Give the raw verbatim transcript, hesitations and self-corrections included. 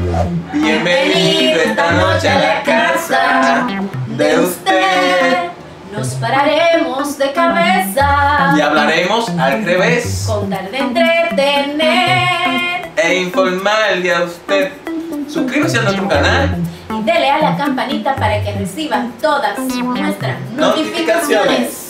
Bienvenido esta noche a la casa de usted. Nos pararemos de cabeza Y hablaremos al revés con tal de entretener e informarle a usted. Suscríbase a nuestro canal y dele a la campanita para que reciba todas nuestras notificaciones.